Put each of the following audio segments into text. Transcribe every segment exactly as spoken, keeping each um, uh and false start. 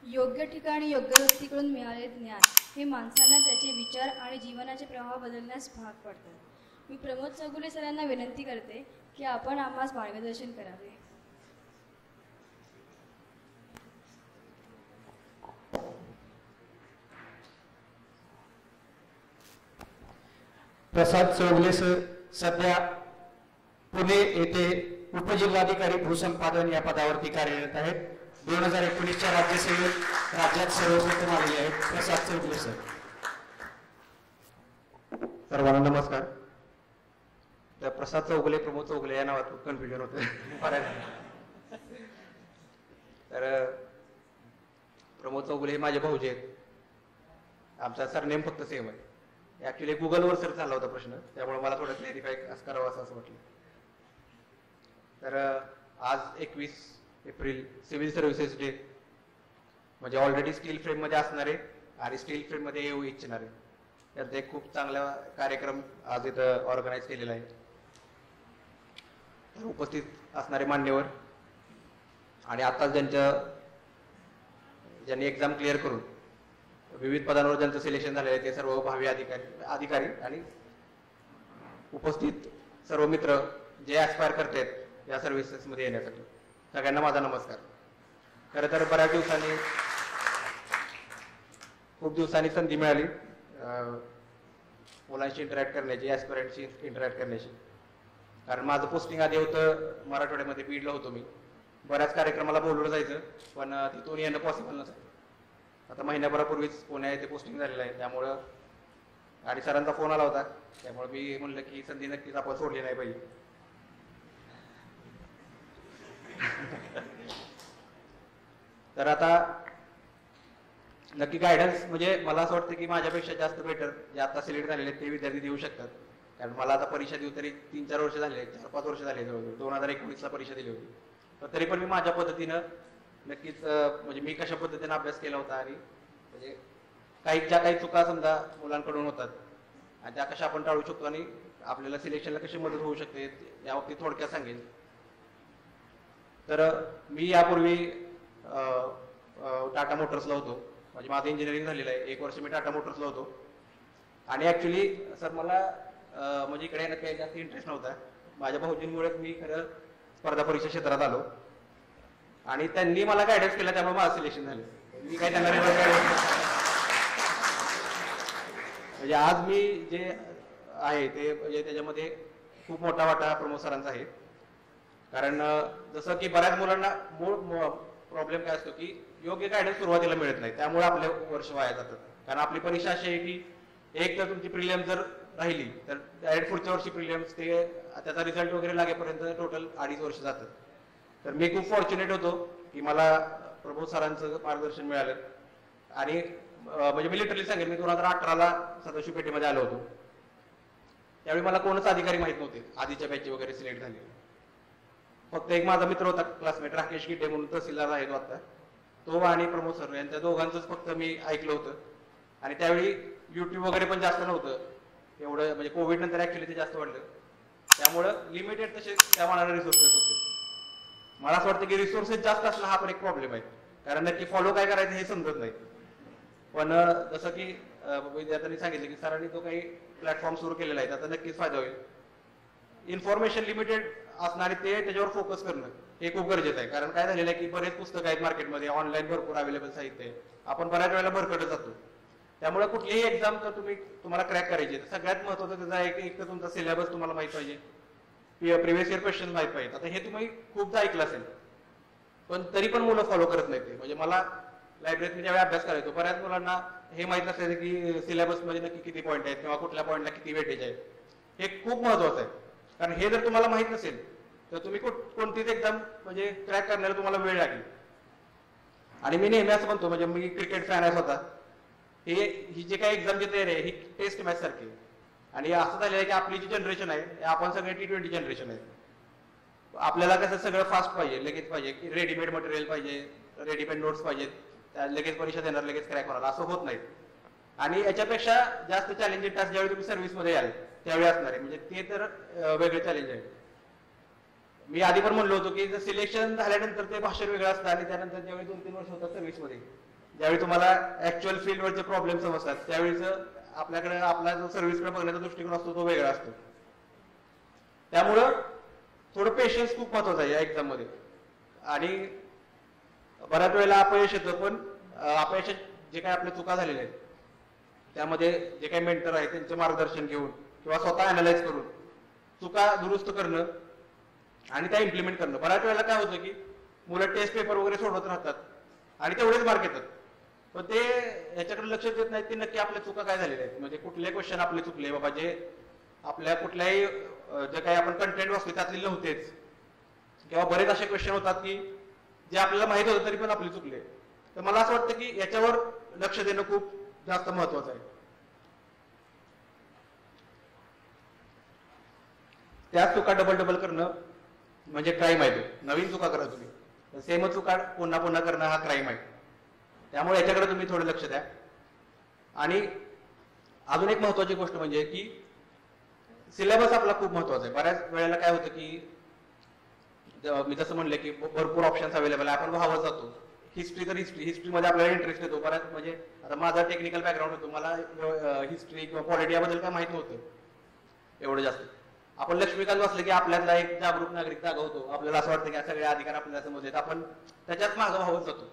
योग्य ठिकाणी योग्य व्यक्तीकडून मिळालेले ज्ञान हे माणसांना त्याचे विचार आणि जीवनाचे प्रवाह बदलण्यास भाग पडतात। मी प्रमोद चौगुले सरांना विनंती करते की आपण आम्हास मार्गदर्शन करावे। प्रसाद चौगुले सर सध्या पुणे येथे उपजिल्हाधिकारी भूसंपादन या पदावरती कार्यरत आहेत। दोन हजार एकोणीसच्या राज्यसेवेत राज्यात सर्वप्रथम आलेले आहेत प्रसाद चौगुले सर। सर्वांना नमस्कार। तर प्रसाद चौगुले प्रमोद चौगुले या नावात खूप कन्फ्युजन होतं। तर प्रमोद चौगुले हे माझे भाऊजे आहेत। आमचा सरनेम फक्त सेम आहे। ऍक्च्युली गुगलवर सर्च झाला होता प्रश्न, त्यामुळे मला थोडं क्लॅरिफाय करावं असं वाटलं। तर आज एकवीस एप्रिल सिव्हिल सर्व्हिसेस डे, म्हणजे ऑलरेडी स्टील फ्रेम मध्ये असणारे आणि स्टील फ्रेम मध्ये येऊ इच्छिणारे त्यांचा एक खूप चांगला कार्यक्रम आज इथं ऑर्गनाईज केलेला आहे। तर उपस्थित असणारे मान्यवर आणि आता ज्यांच्या ज्यांनी एक्झाम क्लिअर करून विविध पदांवर ज्यांचं सिलेक्शन झालेलं आहे ते सर्व भावी अधिकारी अधिकारी आणि उपस्थित सर्व मित्र जे ऍस्पायर करतात या सर्व्हिसेस मध्ये येण्यासाठी, सगळ्यांना माझा नमस्कार। खरं तर बऱ्याच दिवसांनी खूप दिवसांनी संधी मिळाली मुलांशी इंटरॅक्ट करण्याची, ऍस्पिरंटशी इंटरॅक्ट करण्याची। कारण माझं पोस्टिंग आधी होतं मराठवाड्यामध्ये, बीडला होतो मी। बऱ्याच कार्यक्रमाला बोलवलं जायचं पण तिथून येणं पॉसिबल नसायचं। आता महिन्याभरापूर्वीच पुण्या येथे पोस्टिंग झालेलं आहे, त्यामुळं आणि सरांचा फोन आला होता, त्यामुळे मी म्हणलं की संधी नक्कीच आपण सोडली नाही पाहिजे। तर आता नक्की गायडन्स म्हणजे मला असं वाटतं की माझ्यापेक्षा जास्त बेटर जे आता सिलेक्ट झालेले ते विद्यार्थी देऊ शकतात। कारण मला आता परीक्षा देऊ तरी तीन चार वर्ष झाले, चार पाच वर्ष झाले जवळजवळ। दोन हजार एकोणीसला परीक्षा दिली होती, पण तरी पण मी माझ्या पद्धतीनं नक्कीच म्हणजे मी कशा पद्धतीने अभ्यास केला होता आणि म्हणजे काही ज्या काही चुका समजा मुलांकडून होतात आणि त्या कशा आपण टाळू शकतो आणि आपल्याला सिलेक्शनला कशी मदत होऊ शकते या बाबतीत थोडक्यात सांगेन। तर मी यापूर्वी टाटा मोटर्सला होतो, म्हणजे माझं इंजिनिअरिंग झालेलं आहे। एक वर्ष मी टाटा मोटर्सला होतो आणि ऍक्च्युली सर मला म्हणजे इकडे येण्यात काही जास्त इंटरेस्ट नव्हता। माझ्या भाऊजींमुळे मी खरं स्पर्धा परीक्षा क्षेत्रात आलो आणि त्यांनी मला गायडन्स केला, त्यामुळे माझं सिलेक्शन झालं। मी काय त्यांना म्हणजे आज मी जे आहे ते म्हणजे त्याच्यामध्ये खूप मोठा वाटा प्रमोद सरांचा आहे। कारण जसं की बऱ्याच मुलांना मूळ प्रॉब्लेम काय असतो की योग्य गायडन्स सुरुवातीला मिळत नाही, त्यामुळे आपले वर्ष वाया जातात। कारण आपली परीक्षा अशी आहे की एक तर तुमची प्रिलियम जर राहिली तर डायरेक्ट पुढच्या वर्षी प्रिलियम्स ते त्याचा रिझल्ट वगैरे लागेपर्यंत टोटल अडीच वर्ष जातात। तर मी खूप फॉर्च्युनेट होतो की मला प्रमोद सरांचं मार्गदर्शन मिळालं आणि म्हणजे मी लिटरली सांगेन, मी दोन हजार अठराला सदाशिव पेठेमध्ये आलो होतो, त्यावेळी मला कोणच अधिकारी माहित नव्हते आधीच्या बॅच वगैरे सिलेक्ट झाले। फक्त एक माझा मित्र होता क्लासमेट राकेश गिड्डे म्हणून, तहसीलदार आहे तो आता, तो आणि प्रमोद सर यांच्या दोघांचंच फक्त मी ऐकलं होतं। आणि त्यावेळी युट्यूब वगैरे पण जास्त नव्हतं एवढं, म्हणजे कोविड नंतर ऍक्च्युली ते जास्त वाढलं, त्यामुळं लिमिटेड तसे त्या मानाने रिसोर्सेस होते। मला असं वाटतं की रिसोर्सेस जास्त असणं हा पण एक प्रॉब्लेम आहे, कारण नक्की फॉलो काय करायचं हे समजत नाही। पण जसं की विद्यार्थ्यांनी सांगितलं की सरांनी जो काही प्लॅटफॉर्म सुरू केलेला आहे त्याचा नक्कीच फायदा होईल। इन्फॉर्मेशन लिमिटेड असणारे ते त्याच्यावर फोकस करणं हे खूप गरजेचं आहे। कारण काय झालेलं आहे की बरेच पुस्तकं आहेत मार्केटमध्ये, ऑनलाईन भरपूर अवेलेबल साहित्य आहे, आपण बऱ्याच वेळेला भरकटत जातो। त्यामुळे कुठलीही एक्झाम जर तुम्ही तुम्हाला क्रॅक करायची तर सगळ्यात महत्त्वाचं त्याचं आहे की एक तर तुमचा सिलेबस तुम्हाला माहित पाहिजे, प्रिव्हियस इयर क्वेश्चन माहित पाहिजे। आता हे तुम्ही खूपदा ऐकलं असेल पण तरी पण मुलं फॉलो करत नाही ते। म्हणजे मला लायब्ररीत मी ज्यावेळी अभ्यास करायचो बऱ्याच मुलांना हे माहित नसायचं की सिलेबस मध्ये नक्की किती पॉईंट आहेत किंवा कुठल्या पॉईंटला किती वेटेज आहे। हे खूप महत्वाचं आहे, कारण हे जर तुम्हाला माहित नसेल तर तुम्ही कोणतीच एक्झाम म्हणजे क्रॅक करण्याला तुम्हाला वेळ लागेल। आणि मी नेहमी असं म्हणतो, म्हणजे मी क्रिकेट फॅन आहे स्वतः, हे ही जे काही एक्झाम घेते रे ही टेस्ट मॅच सारखी। आणि असं झालेलं आहे की आपली जी जनरेशन आहे आपण सगळे टी ट्वेंटी जनरेशन आहे। आपल्याला कसं सगळं फास्ट पाहिजे, लगेच पाहिजे, की रेडीमेड मटेरियल पाहिजे, रेडीमेड नोट्स पाहिजेत, लगेच परीक्षा देणार, लगेच क्रॅक होणार, असं होत नाही। आणि याच्यापेक्षा जास्त चॅलेंजिंग टास्क ज्यावेळी तुम्ही सर्व्हिसमध्ये याल त्यावेळी असणार आहे, म्हणजे ते तर वेगळे चॅलेंज आहे। मी आधी पण म्हणलो होतो की जर सिलेक्शन झाल्यानंतर ते भाषण वेगळं असतं आणि त्यानंतर ज्यावेळी दोन तीन वर्ष होतात सर्व्हिसमध्ये ज्यावेळी तुम्हाला ऍक्च्युअल फील्डवरचे प्रॉब्लेम समजतात त्यावेळीच आपल्याकडे आपला जो सर्व्हिसकडे बघण्याचा दृष्टिकोन असतो तो वेगळा असतो. त्यामुळं थोडं पेशन्स खूप महत्वाचं आहे या एक्झाम मध्ये. आणि बऱ्याच वेळेला अपयश येतं, पण अपयशात जे काही आपल्या चुका झालेल्या आहेत त्यामध्ये जे काही मेंटर आहेत त्यांचे मार्गदर्शन घेऊन किंवा स्वतः अनालाइज करून चुका दुरुस्त करणं आणि त्या इम्प्लिमेंट करणं. बऱ्याच वेळेला काय होतं की मुलं टेस्ट पेपर वगैरे सोडवत राहतात आणि तेवढेच मार्क येतात, पण ते याच्याकडे लक्ष देत नाहीत की नक्की आपल्या चुका काय झालेल्या आहेत, म्हणजे कुठले क्वेश्चन आपले चुकले बाबा, जे आपल्या कुठल्याही जे काही आपण कंटेंट वाचतो त्यातले नव्हतेच, किंवा बरेच असे क्वेश्चन होतात की जे आपल्याला माहित होतं तरी पण आपले चुकले. तर मला असं वाटतं की याच्यावर लक्ष देणं खूप जास्त महत्वाचं आहे. त्याच चुका डबल डबल करणं म्हणजे क्राईम आहे. नवीन चुका करा तुम्ही, सेम चुका पुन्हा पुन्हा करणं हा क्राईम आहे. त्यामुळे याच्याकडे तुम्ही थोडं लक्ष द्या. आणि अजून एक महत्वाची गोष्ट म्हणजे की सिलेबस आपला खूप महत्वाचा आहे. बऱ्याच वेळेला काय होतं की मी जसं म्हणलं की भरपूर ऑप्शन्स अवेलेबल आहे, आपण व्हावं जातो. हिस्ट्री तर हिस्ट्री हिस्ट्रीमध्ये आपल्याला इंटरेस्ट येतो बऱ्याच, म्हणजे आता माझा टेक्निकल बॅकग्राऊंड होतो, मला हिस्ट्री किंवा पॉलिटी याबद्दल काय माहित नव्हतं एवढं जास्त. आपण लक्ष्मीकांत वाचलं की आपल्यातला एक जागरूक नागरिक जागा होतो, आपल्याला असं वाटतं की सगळे अधिकार आपल्याला समजतात, आपण त्याच्यात मागं व्हावत जातो.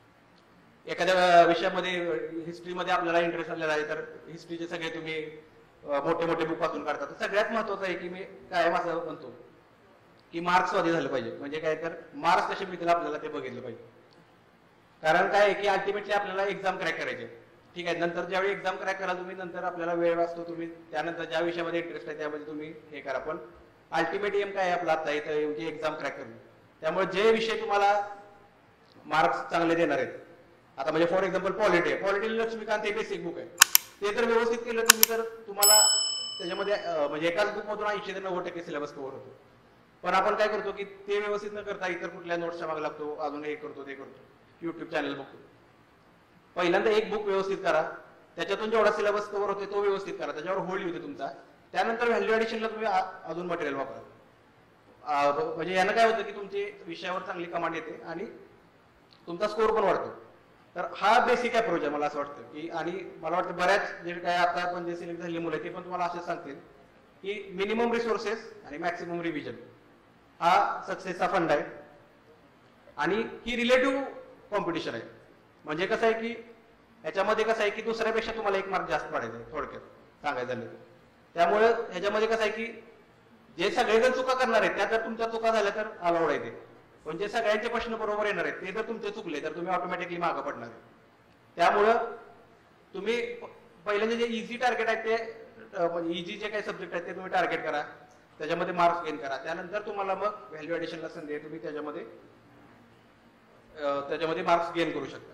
एखाद्या विषयामध्ये हिस्ट्रीमध्ये आपल्याला इंटरेस्ट आलेला आहे तर हिस्ट्रीचे सगळे तुम्ही मोठे मोठे बुक वाचून काढतात. सगळ्यात महत्वाचं आहे की मी कायम असं म्हणतो की मार्क्स वादी झालं पाहिजे. म्हणजे काय तर मार्क्स कसे मिळतील आपल्याला ते बघितलं पाहिजे. कारण काय आहे की अल्टिमेटली आपल्याला एक्झाम क्रॅक करायचे, ठीक आहे. नंतर ज्यावेळी एक्झाम क्रॅक कराल तुम्ही, नंतर आपल्याला वेळ वाचतो, तुम्ही त्यानंतर ज्या विषयामध्ये इंटरेस्ट आहे त्यामध्ये तुम्ही हे करा. पण अल्टिमेट एम काय आहे आपला आता इथं की एक्झाम क्रॅक करणं. त्यामुळे जे विषय तुम्हाला मार्क्स चांगले देणार आहेत, आता म्हणजे फॉर एक्झाम्पल पॉलिटी आहे, पॉलिटी लक्ष्मीकांत हे बेसिक बुक आहे, ते तर व्यवस्थित केलं तुम्ही तर तुम्हाला त्याच्यामध्ये म्हणजे एकाच बुक मधून ऐंशी ते नव्वद टक्के सिलेबस कव्हर होतो. पण आपण काय करतो की ते व्यवस्थित न करता इतर कुठल्या नोट्सच्या मागे लागतो, अजून हे करतो ते करतो, युट्यूब चॅनल बघतो. पहिल्यांदा एक बुक व्यवस्थित करा, त्याच्यातून जेवढा सिलेबस कव्हर होते तो व्यवस्थित करा, त्याच्यावर होल्ड होते तुमचा. त्यानंतर व्हॅल्यू ऍडिशनला तुम्ही अजून मटेरियल वापरा. म्हणजे यानं काय होतं की तुमची विषयावर चांगली कमांड येते आणि तुमचा स्कोर पण वाढतो. तर हा बेसिक अप्रोच आहे मला असं वाटतं की. आणि मला वाटतं बऱ्याच जे काय आता आपण जे सिलेक्ट झालेले मुलं ते पण तुम्हाला असे सांगतील की मिनिमम रिसोर्सेस आणि मॅक्सिमम रिव्हिजन हा सक्सेसचा फंड आहे. आणि ही रिलेटिव्ह कॉम्पिटिशन आहे. म्हणजे कसं आहे की याच्यामध्ये कसं आहे की दुसऱ्यापेक्षा तुम्हाला एक मार्क जास्त पडायचा आहे थोडक्यात सांगायचं झालं. त्यामुळे ह्याच्यामध्ये कसं आहे की जे सगळेजण चुका करणार आहेत त्या जर तुमच्या चुका झाल्या तर अलाउड आहे ते, पण जे सगळ्यांचे प्रश्न बरोबर येणार आहेत ते जर तुमचे चुकले तर तुम्ही ऑटोमॅटिकली मागं पडणार आहे. त्यामुळं तुम्ही पहिल्यांदा जे इझी टार्गेट आहेत ते इझी जे काही सब्जेक्ट आहेत ते तुम्ही टार्गेट करा, त्याच्यामध्ये मार्क्स गेन करा. त्यानंतर तुम्हाला मग व्हॅल्यू ऍडिशनला संधी आहे, तुम्ही त्याच्यामध्ये त्याच्यामध्ये मार्क्स गेन करू शकता.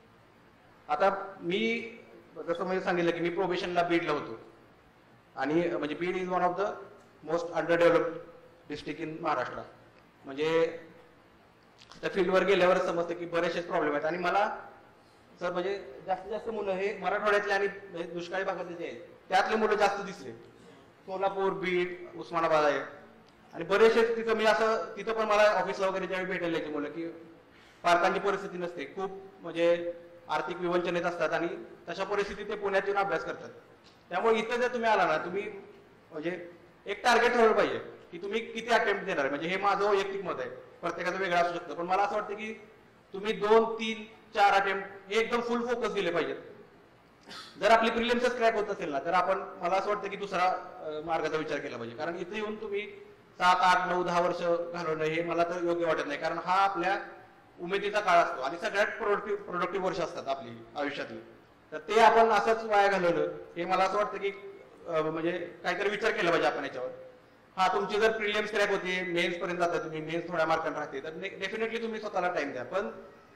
आता मी जसं मी सांगितलं की मी प्रोबेशनला बीडला होतो आणि म्हणजे Beed is one of the most under developed district in Maharashtra. म्हणजे त्या फील्डवर गेल्यावर समजतं की बरेचसे प्रॉब्लेम आहेत. आणि मला सर म्हणजे जास्तीत जास्त मुलं हे मराठवाड्यातले आणि दुष्काळी भागातले जे आहेत त्यातले मुलं जास्त दिसले. सोलापूर, बीड, उस्मानाबाद आहे आणि बरेचसे तिथं मी असं तिथं पण मला ऑफिसला वगैरे ज्यावेळी भेटायला यायची मुलं की पालकांची परिस्थिती नसते, खूप म्हणजे आर्थिक विवंचनेत असतात आणि तशा परिस्थितीत ते पुण्यात येऊन अभ्यास करतात. त्यामुळे इथं जर तुम्ही आला ना, तुम्ही म्हणजे एक टार्गेट ठरवलं पाहिजे की तुम्ही किती अटेम्प्ट देणार आहे. म्हणजे हे माझं वैयक्तिक मत आहे, प्रत्येकाचं वेगळं असू शकतं, पण मला असं वाटतं की तुम्ही दोन तीन चार अटेम्प्ट हे एकदम फुल फोकस दिले पाहिजेत. जर आपली प्रिलिम्सच क्रॅक होत असेल ना तर आपण मला असं वाटतं की दुसरा मार्गाचा विचार केला पाहिजे. कारण इथे येऊन तुम्ही सात आठ नऊ दहा वर्ष घालवणं हे मला तर योग्य वाटत नाही. कारण हा आपल्या उमेदीचा काळ असतो आणि सगळ्यात प्रोडक्टिव्ह प्रोडक्टिव्ह वर्ष असतात आपली आयुष्यातली. तर ते आपण असंच वाया घालवलं हे मला असं वाटतं की म्हणजे काहीतरी विचार केला पाहिजे आपण याच्यावर. हा तुमची जर प्रिलिम्स क्रॅक होते, मेन्स पर्यंत जाता तुम्ही, मेन्स थोड्या मार्कांना राहते तर डेफिनेटली तुम्ही स्वतःला टाइम द्या. पण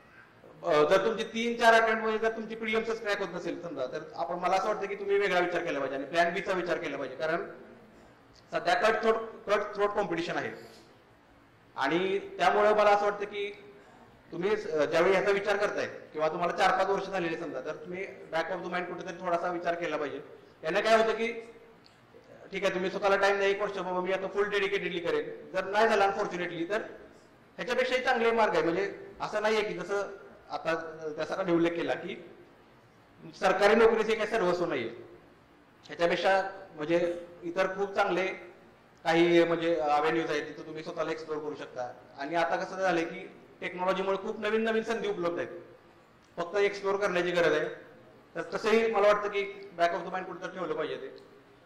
जर तुमची तीन चार अटेम्प्ट मध्ये जर तुमची प्रिलिम्सच क्रॅक होत नसेल समजा तर आपण मला असं वाटतं की तुम्ही वेगळा विचार केला पाहिजे आणि प्लॅन बीचा विचार केला पाहिजे. कारण सध्या cut throat cut throat competition आहे आणि त्यामुळे मला असं वाटतं की तुम्ही ज्यावेळी याचा विचार करताय किंवा तुम्हाला चार पाच वर्ष झालेले समजा तर तुम्ही बॅक ऑफ द माइंड कुठेतरी थोडासा विचार केला पाहिजे. याने काय होतं की ठीक आहे तुम्ही स्वतःला टाइम द्या, एक वर्ष बाबा मी आता फुल डेडिकेटेडली करेन. जर नाही झालं अनफॉर्च्युनेटली तर ह्याच्यापेक्षाही चांगले मार्ग आहे. म्हणजे असं नाहीये की जसं आता त्याचा उल्लेख केला की सरकारी नोकरीचे काही सर्वस्व नाहीये, ह्याच्यापेक्षा म्हणजे इतर खूप चांगले काही म्हणजे अवेन्यूज आहेत तिथे तुम्ही स्वतःला एक्सप्लोर करू शकता. आणि आता कसं झालंय की टेक्नॉलॉजीमुळे खूप नवीन नवीन संधी उपलब्ध आहेत, फक्त एक्सप्लोर करण्याची गरज आहे. तर तसंही मला वाटतं की बॅक ऑफ द माइंड कुठं ठेवलं पाहिजे ते.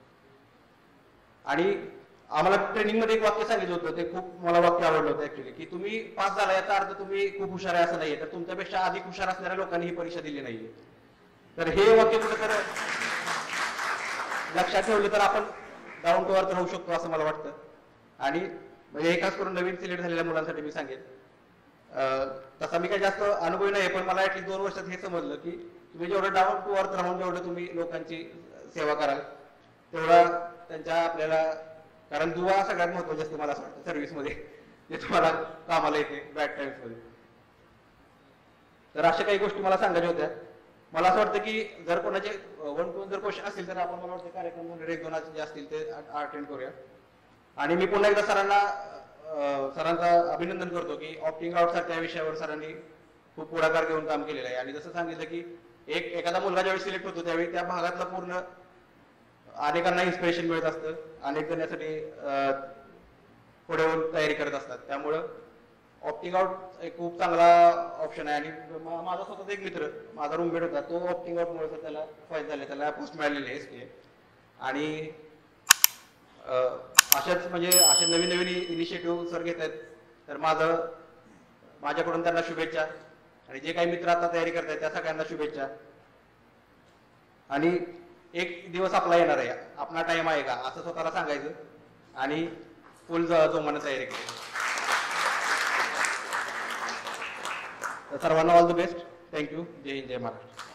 आणि आम्हाला ट्रेनिंग मध्ये एक वाक्य सांगितलं होतं, ते खूप मला वाक्य आवडलं होतं ऍक्च्युली, की तुम्ही पास झाला याचा अर्थ तुम्ही खूप हुशार आहे असं नाहीये, तर तुमच्यापेक्षा अधिक हुशार असणाऱ्या लोकांनी ही परीक्षा दिली नाहीये. तर हे वाक्य कुठं तर लक्षात ठेवलं तर आपण डाऊन टू अर्थ राहू शकतो असं मला वाटतं. आणि म्हणजे हे खास करून नवीन सिलेक्ट झालेल्या मुलांसाठी मी सांगेन, तसा मी काही जास्त अनुभवी नाही, पण मला ऍटलीस्ट दोन वर्षात हे समजलं की तुम्ही जेवढं डाऊन टू अर्थ राहून जेवढं तुम्ही लोकांची सेवा कराल तेवढा त्यांच्या आपल्याला, कारण दुवा सगळ्यात महत्वाची असते मला असं वाटतं सर्व्हिसमध्ये, जे तुम्हाला कामाला येते बॅड टाइम्स मध्ये. तर अशा काही गोष्टी मला सांगायच्या होत्या. मला असं वाटतं की जर कोणाचे वन टू वन जर क्वेश्चन असतील तर आपण मला वाटतं कार्यक्रम वगैरे एक दोन जे असतील ते अटेंड करूया. आणि मी पुन्हा एकदा सरांना सरांचा अभिनंदन करतो की ऑप्टिंग आउट सारख्या विषयावर सरांनी खूप पुढाकार घेऊन काम केलेलं आहे. आणि जसं सांगितलं की एक एखादा मुलगा ज्यावेळी सिलेक्ट होतो त्यावेळी त्या भागातला पूर्ण अनेकांना इन्स्पिरेशन मिळत असतं, अनेक जण यासाठी पुढे होऊन तयारी करत असतात. त्यामुळं ऑप्टिंग आउट एक खूप चांगला ऑप्शन आहे. आणि माझा स्वतःचा एक मित्र, माझा रूममेट होता, तो ऑप्टिंग आउट मुळे त्याला फायदा झाला, त्याला पोस्ट मिळालेली आहे एसके. आणि अशाच म्हणजे असे नवीन नवीन इनिशिएटिव्ह सर घेत आहेत. तर माझं माझ्याकडून त्यांना शुभेच्छा. आणि जे काही मित्र आता तयारी करतायत त्या सगळ्यांना शुभेच्छा. आणि एक दिवस आपला येणार आहे, आपला टाइम आहे का असं स्वतःला सांगायचं आणि फुल जोमाने तयारी करायची. सर्वांना ऑल द बेस्ट. थँक्यू. जय हिंद, जय महाराष्ट्र.